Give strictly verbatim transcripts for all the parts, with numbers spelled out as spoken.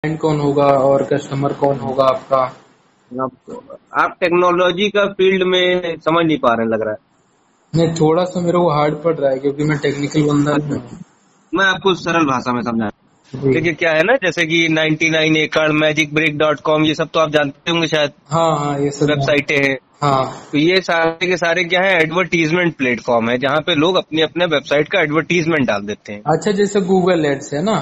Client कौन होगा और कस्टमर कौन होगा आपका। आप आप टेक्नोलॉजी का फील्ड में समझ नहीं पा रहे हैं लग रहा है। नहीं, थोड़ा सा मेरे को हार्ड पड़ रहा है क्योंकि मैं टेक्निकल बंदा नहीं अच्छा, हूँ। मैं आपको सरल भाषा में समझा। जी। देखिए क्या है ना, जैसे कि ninety nine acre, magic brick dot com, ये सब तो आप जानते होंगे शायद, हाँ हाँ, ये सब जान- वेबसाइटें हैं। हाँ। तो ये सारे के सारे क्या है, एडवर्टीजमेंट प्लेटफॉर्म है जहाँ पे लोग अपने अपने वेबसाइट का एडवर्टीजमेंट डाल देते हैं। अच्छा, जैसे गूगल एड्स है ना।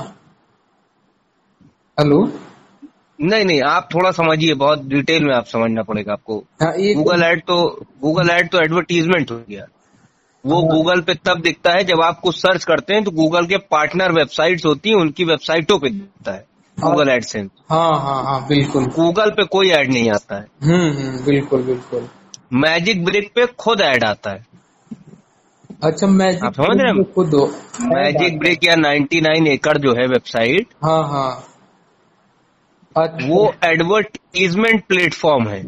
हेलो। नहीं नहीं, आप थोड़ा समझिए, बहुत डिटेल में आप समझना पड़ेगा आपको। हाँ, एक। गूगल एड तो गूगल एड तो एडवर्टीजमेंट हो गया। वो हाँ गूगल पे तब दिखता है जब आप कुछ सर्च करते हैं तो गूगल के पार्टनर वेबसाइट्स होती हैं, उनकी वेबसाइटों पे दिखता है गूगल एडसेंस। हाँ हाँ हाँ, बिल्कुल। गूगल पे कोई ऐड नहीं आता है। हम्म हम्म, बिल्कुल बिल्कुल। मैजिक ब्रिक पे खुद ऐड आता है। अच्छा, मैजिक आप समझ रहे हैं, खुद दो। मैजिक ब्रिक या नाइंटी नाइन एकड़ जो है वेबसाइट, हाँ हाँ। अच्छा। वो एडवर्टीजमेंट प्लेटफॉर्म है।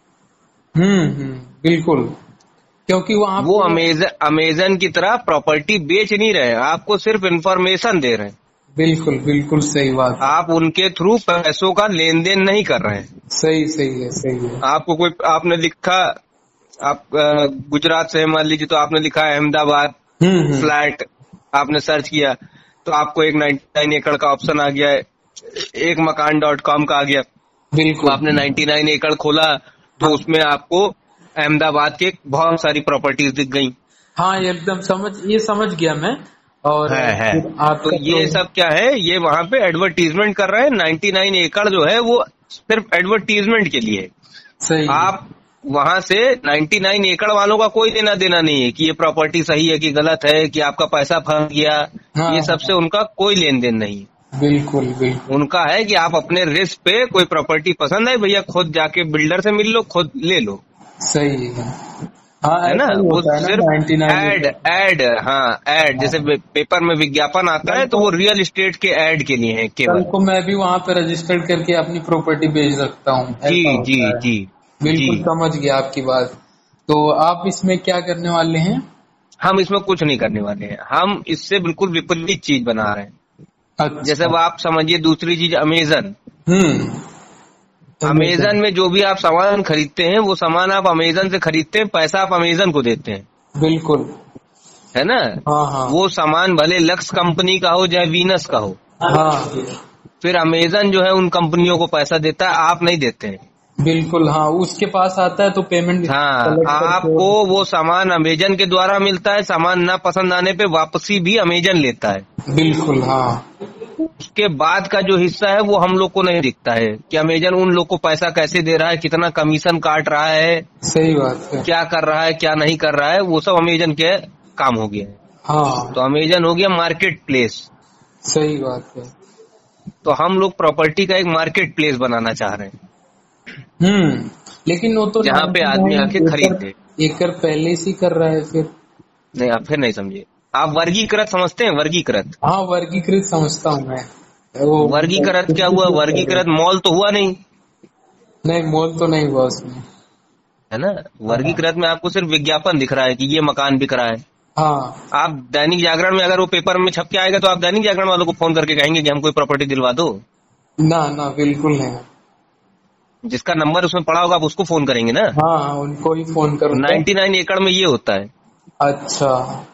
हम्म हम्म, बिल्कुल। क्योंकि वहां वो पे। अमेजन अमेजन की तरह प्रॉपर्टी बेच नहीं रहे, आपको सिर्फ इंफॉर्मेशन दे रहे हैं। बिल्कुल बिल्कुल सही बात है। आप उनके थ्रू पैसों का लेन देन नहीं कर रहे हैं। सही सही है, सही है। आपको कोई, आपने लिखा, आप अ, गुजरात से मान लीजिए, तो आपने लिखा है अहमदाबाद हम्म हम्म, फ्लैट, आपने सर्च किया तो आपको एक नाइंटी नाइन एकड़ का ऑप्शन आ गया है, एक मकान डॉट कॉम का आ गया। तो बिल्कुल। आपने नाइंटी नाइन एकड़ खोला तो हाँ उसमें आपको अहमदाबाद के बहुत सारी प्रॉपर्टीज दिख गई। हाँ, ये एकदम समझ ये समझ गया मैं। और है है फिर तो आपका ये जो। सब क्या है, ये वहां पे एडवर्टीजमेंट कर रहे हैं। नाइंटी नाइन एकड़ जो है वो सिर्फ एडवर्टीजमेंट के लिए है। सही है। आप वहां से नाइंटी नाइन एकड़ वालों का कोई लेना देना नहीं है कि ये प्रॉपर्टी सही है कि गलत है, कि आपका पैसा फंस गया, हाँ ये सब से हाँ, उनका कोई लेन देन नहीं है। बिल्कुल बिल्कुल। उनका है कि आप अपने रिस्क पे कोई प्रॉपर्टी पसंद है, भैया खुद जाके बिल्डर से मिल लो, खुद ले लो, सही है। हाँ, है ना। ऐसा ही वो होता है ना, सिर्फ नाइन्टी नाइन एड में। एड हाँ एड, हाँ। जैसे पेपर में विज्ञापन आता है तो वो रियल एस्टेट के एड के लिए है कल केवल। को मैं भी वहां पे रजिस्टर्ड करके अपनी प्रॉपर्टी बेच सकता हूँ, जी ऐसा जी होता है। जी जी। बिल्कुल समझ गया आपकी बात। तो आप इसमें क्या करने वाले हैं। हम इसमें कुछ नहीं करने वाले हैं, हम इससे बिल्कुल विपरीत चीज बना रहे हैं। जैसे अच्छा। वो आप समझिए, दूसरी चीज अमेजन। हम्म। अमेजन में जो भी आप सामान खरीदते हैं वो सामान आप अमेजन से खरीदते हैं, पैसा आप अमेजन को देते हैं, बिल्कुल। है ना। हाँ हाँ वो सामान भले लक्स कंपनी का हो चाहे वीनस का हो, हाँ, फिर अमेजन जो है उन कंपनियों को पैसा देता है, आप नहीं देते हैं। बिल्कुल। हाँ, उसके पास आता है तो पेमेंट हाँ, कलेक्ट करके। आपको वो सामान अमेजन के द्वारा मिलता है, सामान ना पसंद आने पे वापसी भी अमेजन लेता है। बिल्कुल। हाँ, उसके बाद का जो हिस्सा है वो हम लोग को नहीं दिखता है कि अमेजन उन लोग को पैसा कैसे दे रहा है, कितना कमीशन काट रहा है, सही बात है। क्या कर रहा है क्या नहीं कर रहा है, वो सब अमेजन के काम हो गया है। हाँ, तो अमेजन हो गया मार्केट प्लेस। सही बात है। तो हम लोग प्रॉपर्टी का एक मार्केट प्लेस बनाना चाह रहे हैं हम्म। लेकिन वो तो जहाँ पे आदमी आके निन्यानवे खरीद एकड़ दे। एकड़ पहले से ही कर रहा है फिर। नहीं, आप फिर नहीं समझे। आप वर्गीकृत समझते हैं, वर्गीकृत। हाँ, वर्गीकृत समझता हूँ मैं। वो वर्गीकृत क्या हुआ, वर्गीकृत मॉल तो हुआ नहीं, नहीं, मोल तो नहीं हुआ उसमें। है ना। वर्गीकृत में आपको सिर्फ विज्ञापन दिख रहा है कि ये मकान बिक रहा है। हाँ, आप दैनिक जागरण में अगर वो पेपर में छप के आएगा तो आप दैनिक जागरण वालों को फोन करके कहेंगे कि हम कोई प्रॉपर्टी दिलवा दो। ना ना, बिल्कुल नहीं। जिसका नंबर उसमें पड़ा होगा आप उसको फोन करेंगे ना। हाँ, उनको ही फोन करूंगा। नाइंटी नाइन एकड़ में ये होता है। अच्छा।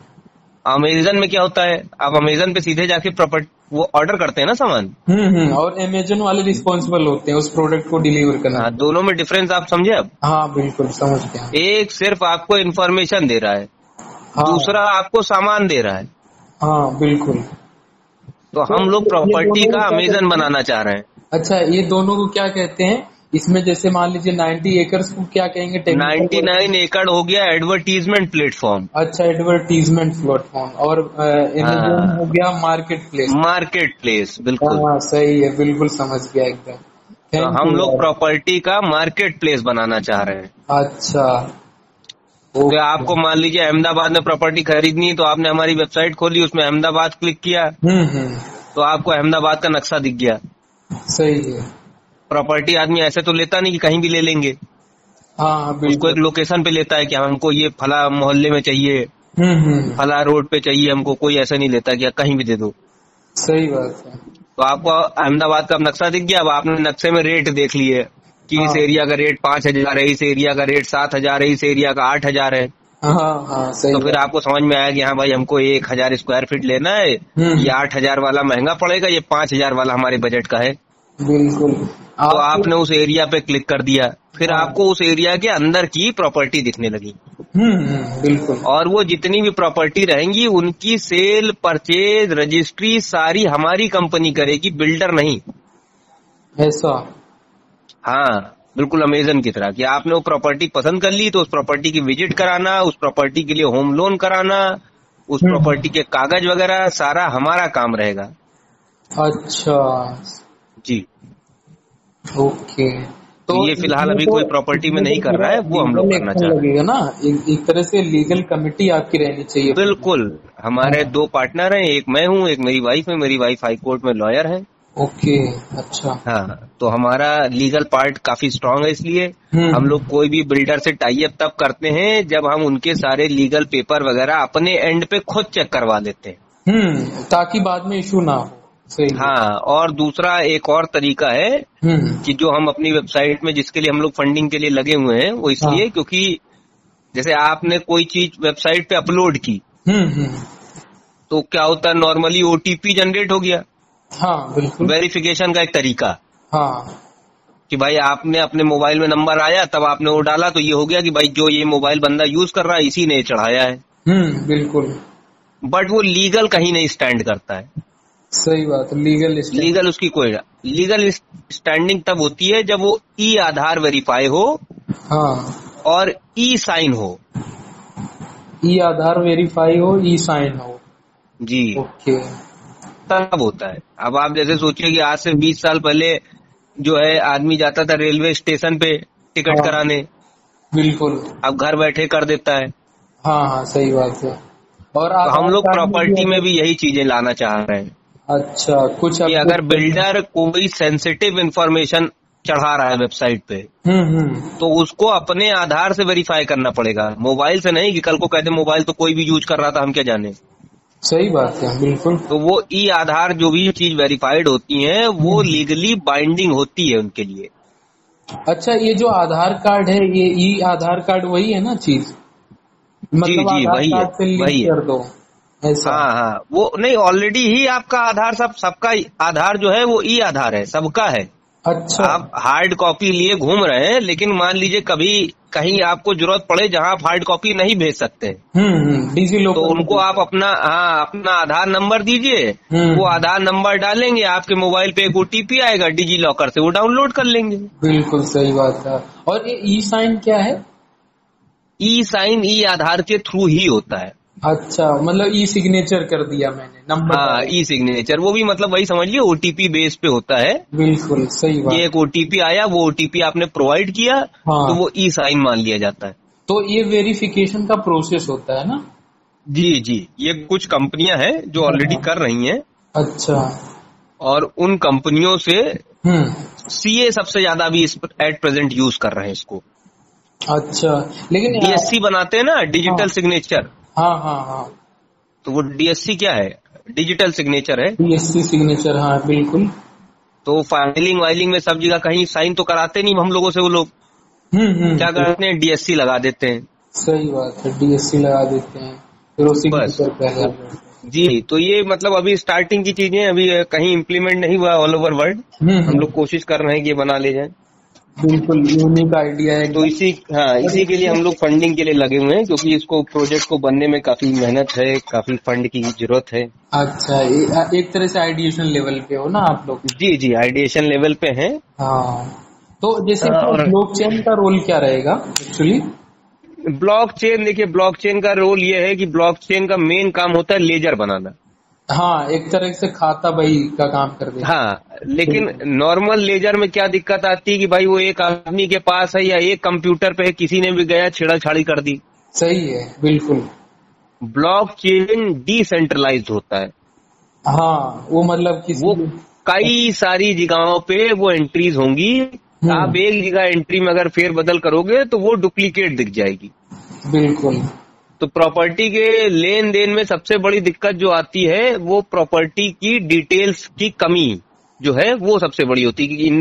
अमेजन में क्या होता है, आप अमेजन पे सीधे जाके प्रॉपर्टी वो ऑर्डर करते हैं ना सामान। हम्म हम्म। और अमेजन वाले रिस्पॉन्सिबल होते हैं उस प्रोडक्ट को डिलीवर करने हाँ, के। दोनों में डिफरेंस आप समझे अब। हाँ, बिल्कुल समझ गया। एक सिर्फ आपको इन्फॉर्मेशन दे रहा है, हाँ दूसरा आपको सामान दे रहा है। हाँ, बिल्कुल। तो तो हम लोग ये प्रॉपर्टी दोनों का को क्या अमेजन कहते हैं? बनाना चाह रहे हैं। अच्छा, ये दोनों को क्या कहते हैं। इसमें जैसे मान लीजिए नाइन्टी एकर्स को क्या कहेंगे, technical ninety word. Nine acre हो गया एडवर्टीजमेंट प्लेटफॉर्म। अच्छा, एडवर्टीजमेंट प्लेटफॉर्म। और अमेजन हो हाँ, गया मार्केट प्लेस। मार्केट प्लेस, बिल्कुल। हाँ, सही है, बिल्कुल समझ गया एकदम। तो थैंक हम यू लोग यार। प्रॉपर्टी का मार्केट प्लेस बनाना चाह रहे हैं। अच्छा। तो ओके। आपको मान लीजिए अहमदाबाद में प्रॉपर्टी खरीदनी है तो आपने हमारी वेबसाइट खोली, उसमें अहमदाबाद क्लिक किया हम्म हम्म, तो आपको अहमदाबाद का नक्शा दिख गया। सही है। प्रॉपर्टी आदमी ऐसे तो लेता नहीं कि कहीं भी ले लेंगे, हाँ हाँ, उसको बिल्कुल। एक लोकेशन पे लेता है कि हमको ये फला मोहल्ले में चाहिए, हम्म हम्म, फला रोड पे चाहिए हमको, कोई ऐसा नहीं लेता कि कहीं भी दे दो। सही बात है। तो आपको अहमदाबाद का नक्शा दिख गया, अब आपने नक्शे में रेट देख लिए कि इस हाँ एरिया का रेट पांच हजार है, इस एरिया का रेट सात हजार है, इस एरिया का आठ हजार है। हाँ हाँ सही तो फिर बात। आपको समझ में आया कि हाँ भाई हमको एक हजार स्क्वायर फीट लेना है, हम्म ये आठ हजार वाला महंगा पड़ेगा, ये पांच हजार वाला हमारे बजट का है। बिल्कुल। तो आप आपने उस एरिया पे क्लिक कर दिया, फिर हाँ आपको उस एरिया के अंदर की प्रॉपर्टी दिखने लगी, हम्म हम्म, बिल्कुल। और वो जितनी भी प्रॉपर्टी रहेंगी उनकी सेल, परचेज, रजिस्ट्री सारी हमारी कंपनी करेगी, बिल्डर नहीं। ऐसा। हाँ बिल्कुल अमेजन की तरह कि आपने वो प्रॉपर्टी पसंद कर ली तो उस प्रॉपर्टी की विजिट कराना, उस प्रॉपर्टी के लिए होम लोन कराना, उस हम्म प्रॉपर्टी के कागज वगैरह सारा हमारा काम रहेगा। अच्छा जी। ओके। तो तो ये फिलहाल इसमें अभी तो कोई प्रॉपर्टी में इसमें नहीं तो कर रहा पूरा है, वो हम लोग लीगल करना एक्शन चाह रहे हैं। लगेगा ना, एक, एक तरह से लीगल कमिटी आपकी रहनी चाहिए। बिल्कुल, हमारे हाँ दो पार्टनर हैं, एक मैं हूँ, एक मेरी वाइफ है। मेरी वाइफ हाई कोर्ट में लॉयर है। ओके। अच्छा। हाँ, तो हमारा लीगल पार्ट काफी स्ट्रांग है, इसलिए हम्म हम लोग कोई भी बिल्डर से टाई अप तब करते हैं जब हम उनके सारे लीगल पेपर वगैरह अपने एंड पे खुद चेक करवा लेते हैं। हम्म ताकि बाद में इशू ना हो। सही है। हाँ, और दूसरा एक और तरीका है हम्म कि जो हम अपनी वेबसाइट में जिसके लिए हम लोग फंडिंग के लिए लगे हुए हैं वो इसलिए हाँ क्योंकि जैसे आपने कोई चीज वेबसाइट पे अपलोड की हम्म हम्म तो क्या होता है, नॉर्मली ओटीपी जनरेट हो गया, हाँ बिल्कुल। वेरिफिकेशन का एक तरीका हाँ कि भाई आपने अपने मोबाइल में नंबर आया तब आपने वो डाला तो ये हो गया कि भाई जो ये मोबाइल बंदा यूज कर रहा है इसी ने चढ़ाया है। हम्म बिल्कुल बट वो लीगल कहीं नहीं स्टैंड करता है। सही बात। Legal stand. लीगल उसकी कोई लीगल स्टैंडिंग तब होती है जब वो ई आधार वेरीफाई हो हाँ और ई साइन हो। ई आधार वेरीफाई हो, ई साइन हो। जी, ओके। तब होता है। अब आप जैसे सोचिए कि आज से बीस साल पहले जो है आदमी जाता था रेलवे स्टेशन पे टिकट हाँ कराने, बिल्कुल। अब घर बैठे कर देता है। हाँ हाँ सही बात है। और तो हम आधार लोग कार्ड में भी प्रॉपर्टी में अगर- भी यही चीजें लाना चाह रहे हैं अच्छा कुछ कि अपडेट अगर करना- बिल्डर कोई सेंसिटिव इंफॉर्मेशन चढ़ा रहा है वेबसाइट पे हम्म हम्म तो उसको अपने आधार से वेरीफाई करना पड़ेगा, मोबाइल से नहीं कि कल को कहते मोबाइल तो कोई भी यूज कर रहा था हम क्या जाने। सही बात है बिल्कुल। तो वो ई आधार जो भी चीज वेरीफाइड होती है वो लीगली बाइंडिंग होती है उनके लिए। अच्छा ये जो आधार कार्ड है ये ई आधार कार्ड वही है ना चीज, जी मतलब जी आधार वही है, कार्ड से लिंक वही है। कर दो ऐसा। हाँ हाँ, वो नहीं, ऑलरेडी ही आपका आधार सब सबका आधार जो है वो ई आधार है, सबका है। अच्छा। आप हार्ड कॉपी लिए घूम रहे हैं, लेकिन मान लीजिए कभी कहीं आपको जरूरत पड़े जहां आप हार्ड कॉपी नहीं भेज सकते हम्म हम्म डिजी तो लॉकर उनको आप अपना हाँ अपना आधार नंबर दीजिए, हम्म। वो आधार नंबर डालेंगे, आपके मोबाइल पे एक ओटीपी आएगा डिजी लॉकर से, वो डाउनलोड कर लेंगे। बिल्कुल सही बात है। और ये ई साइन क्या है? ई साइन ई आधार के थ्रू ही होता है। अच्छा मतलब ई सिग्नेचर कर दिया मैंने, नंबर हाँ, डाला। ई सिग्नेचर वो भी मतलब वही समझ लिया ओटीपी बेस पे होता है। बिल्कुल सही बात। ये एक ओटीपी आया, वो ओटीपी आपने प्रोवाइड किया हाँ। तो वो ई साइन मान लिया जाता है। तो ये वेरिफिकेशन का प्रोसेस होता है ना? जी जी, ये कुछ कंपनियां हैं जो ऑलरेडी हाँ। कर रही हैं अच्छा। और उन कंपनियों से हम्म सीए सबसे ज्यादा अभी एट प्रेजेंट यूज कर रहे हैं इसको। अच्छा लेकिन डीएससी बनाते हैं ना, डिजिटल हाँ। सिग्नेचर, हाँ हाँ हाँ तो वो डीएससी क्या है, डिजिटल सिग्नेचर है। डीएससी सिग्नेचर, हाँ बिल्कुल। तो फाइलिंग वाइलिंग में सब जगह कहीं साइन तो कराते नहीं हम लोगों से, वो लोग हम्म हम्म क्या करते हैं डीएससी लगा देते हैं। सही बात है, डीएससी लगा देते हैं फिर वो बस। सिग्नेचर पे आ जाता है। जी, तो ये मतलब अभी स्टार्टिंग की चीजें, अभी कहीं इम्प्लीमेंट नहीं हुआ ऑल ओवर वर्ल्ड। हम्म हम लोग कोशिश कर रहे हैं कि ये बना ले जाए। बिल्कुल यूनिक आइडिया है। तो इसी हाँ इसी के लिए हम लोग फंडिंग के लिए लगे हुए हैं, क्योंकि इसको प्रोजेक्ट को बनने में काफी मेहनत है, काफी फंड की जरूरत है। अच्छा ए, एक तरह से आइडिएशन लेवल पे हो ना आप लोग? जी जी, आइडिएशन लेवल पे हैं। हाँ तो जैसे हाँ, और- ब्लॉकचेन का रोल क्या रहेगा एक्चुअली? ब्लॉकचेन, देखिए ब्लॉकचेन का रोल ये है कि ब्लॉकचेन का मेन काम होता है लेजर बनाना। हाँ एक तरह से खाता बही का काम कर देगा। हाँ, लेकिन नॉर्मल लेजर में क्या दिक्कत आती है कि भाई वो एक आदमी के पास है या एक कंप्यूटर पे है, किसी ने भी गया छेड़ाछाड़ी कर दी। सही है बिल्कुल। ब्लॉकचेन डिसेंट्रलाइज्ड होता है, हाँ वो मतलब किसी वो कई सारी जगहों पे वो एंट्रीज होंगी। आप एक जगह एंट्री में अगर फेर बदल करोगे तो वो डुप्लीकेट दिख जाएगी। बिल्कुल। तो प्रॉपर्टी के लेन देन में सबसे बड़ी दिक्कत जो आती है वो प्रॉपर्टी की डिटेल्स की कमी। जो है वो सबसे बड़ी होती है, क्योंकि